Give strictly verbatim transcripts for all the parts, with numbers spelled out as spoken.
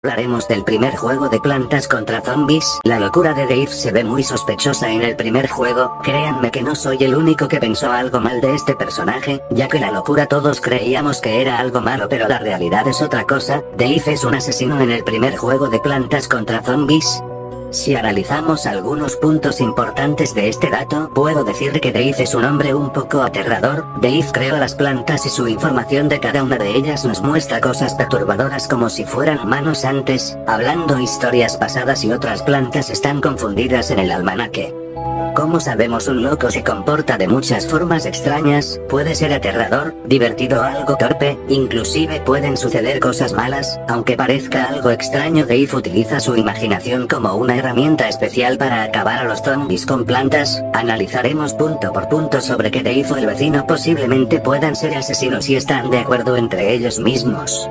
Hablaremos del primer juego de Plantas contra Zombies. La locura de Dave se ve muy sospechosa en el primer juego. Créanme que no soy el único que pensó algo mal de este personaje, ya que la locura todos creíamos que era algo malo, pero la realidad es otra cosa. Dave es un asesino en el primer juego de Plantas contra Zombies. Si analizamos algunos puntos importantes de este dato, puedo decir que Dave es un hombre un poco aterrador. Dave creó las plantas y su información de cada una de ellas nos muestra cosas perturbadoras como si fueran humanos antes, hablando historias pasadas y otras plantas están confundidas en el almanaque. Como sabemos, un loco se comporta de muchas formas extrañas, puede ser aterrador, divertido o algo torpe, inclusive pueden suceder cosas malas. Aunque parezca algo extraño, Dave utiliza su imaginación como una herramienta especial para acabar a los zombies con plantas. Analizaremos punto por punto sobre que Dave o el vecino posiblemente puedan ser asesinos y están de acuerdo entre ellos mismos.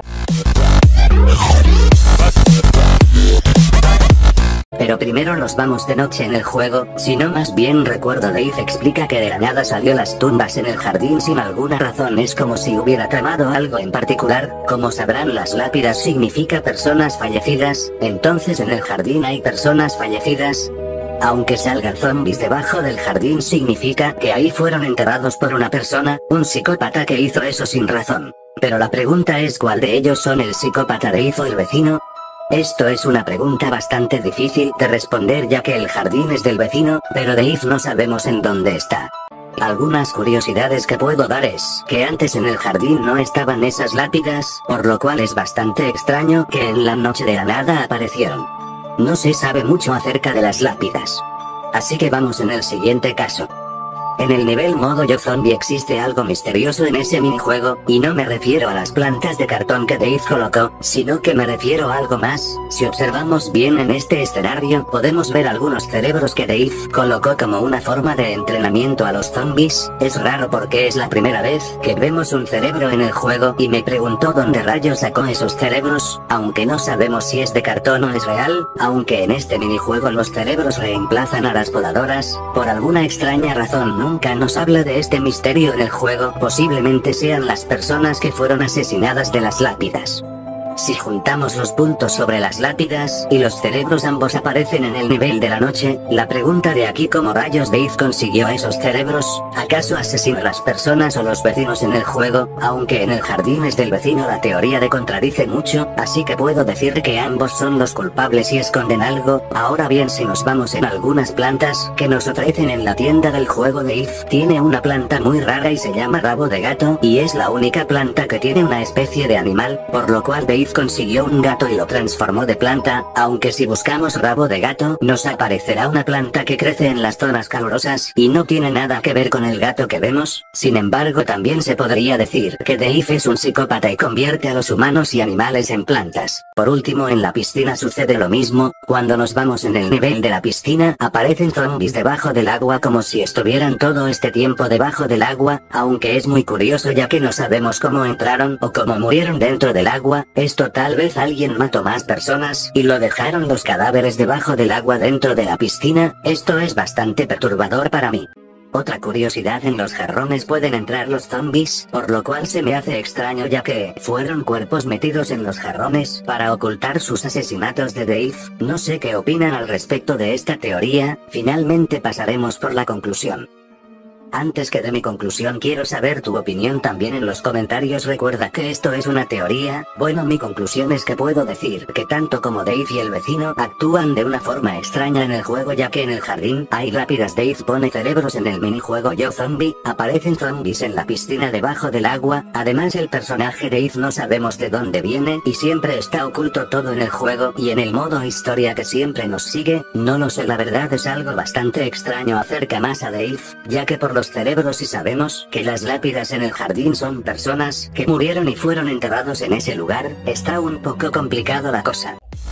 Pero primero nos vamos de noche en el juego. Si no más bien recuerdo, Dave explica que de la nada salió las tumbas en el jardín sin alguna razón, es como si hubiera tramado algo en particular. Como sabrán, las lápidas significa personas fallecidas, entonces en el jardín hay personas fallecidas. Aunque salgan zombies debajo del jardín significa que ahí fueron enterrados por una persona, un psicópata que hizo eso sin razón. Pero la pregunta es, ¿cuál de ellos son el psicópata, Dave o el vecino? Esto es una pregunta bastante difícil de responder, ya que el jardín es del vecino, pero Dave no sabemos en dónde está. Algunas curiosidades que puedo dar es que antes en el jardín no estaban esas lápidas, por lo cual es bastante extraño que en la noche de la nada aparecieron. No se sabe mucho acerca de las lápidas. Así que vamos en el siguiente caso. En el nivel modo Yo Zombie existe algo misterioso en ese minijuego, y no me refiero a las plantas de cartón que Dave colocó, sino que me refiero a algo más. Si observamos bien en este escenario, podemos ver algunos cerebros que Dave colocó como una forma de entrenamiento a los zombies. Es raro porque es la primera vez que vemos un cerebro en el juego, y me preguntó dónde rayos sacó esos cerebros, aunque no sabemos si es de cartón o es real, aunque en este minijuego los cerebros reemplazan a las podadoras. Por alguna extraña razón nunca nos habla de este misterio en el juego, posiblemente sean las personas que fueron asesinadas de las lápidas. Si juntamos los puntos sobre las lápidas y los cerebros, ambos aparecen en el nivel de la noche. La pregunta de aquí, ¿cómo rayos Dave consiguió esos cerebros? ¿Acaso asesinó a las personas o los vecinos en el juego? Aunque en el jardín es del vecino, la teoría de contradice mucho, así que puedo decir que ambos son los culpables y esconden algo. Ahora bien, si nos vamos en algunas plantas que nos ofrecen en la tienda del juego, Dave tiene una planta muy rara y se llama rabo de gato, y es la única planta que tiene una especie de animal, por lo cual Dave consiguió un gato y lo transformó de planta. Aunque si buscamos rabo de gato, nos aparecerá una planta que crece en las zonas calurosas y no tiene nada que ver con el gato que vemos. Sin embargo, también se podría decir que Dave es un psicópata y convierte a los humanos y animales en plantas. Por último, en la piscina sucede lo mismo. Cuando nos vamos en el nivel de la piscina, aparecen zombies debajo del agua como si estuvieran todo este tiempo debajo del agua, aunque es muy curioso ya que no sabemos cómo entraron o cómo murieron dentro del agua. Esto tal vez alguien mató más personas y lo dejaron los cadáveres debajo del agua dentro de la piscina. Esto es bastante perturbador para mí. Otra curiosidad, en los jarrones pueden entrar los zombies, por lo cual se me hace extraño ya que fueron cuerpos metidos en los jarrones para ocultar sus asesinatos de Dave. No sé qué opinan al respecto de esta teoría. Finalmente pasaremos por la conclusión. Antes que de mi conclusión, quiero saber tu opinión también en los comentarios. Recuerda que esto es una teoría. Bueno, mi conclusión es que puedo decir que tanto como Dave y el vecino actúan de una forma extraña en el juego, ya que en el jardín hay lápidas, Dave pone cerebros en el minijuego Yo Zombie, aparecen zombies en la piscina debajo del agua. Además, el personaje Dave no sabemos de dónde viene y siempre está oculto todo en el juego, y en el modo historia que siempre nos sigue. No lo sé, la verdad es algo bastante extraño acerca más a Dave, ya que por los cerebros y sabemos que las lápidas en el jardín son personas que murieron y fueron enterrados en ese lugar, está un poco complicado la cosa.